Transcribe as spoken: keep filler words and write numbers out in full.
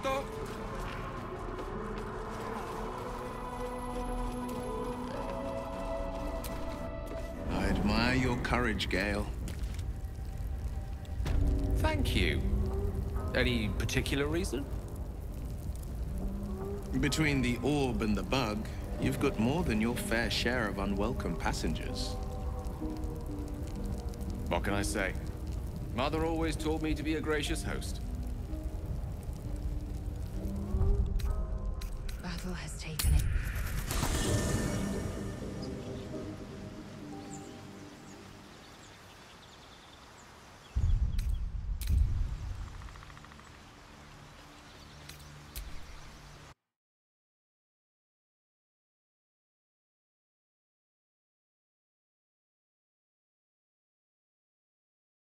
tutto? I admire your courage, Gale. Thank you. Any particular reason? Between the orb and the bug, you've got more than your fair share of unwelcome passengers. What can I say? Mother always taught me to be a gracious host. Battle has taken it.